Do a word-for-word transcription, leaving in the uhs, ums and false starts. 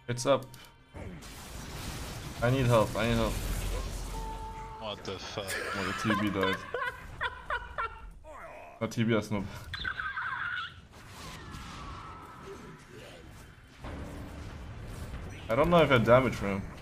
It's up. I need help, I need help. What the fuck? Oh, the T B died. Not T B as noob. I don't know if I had damage for him.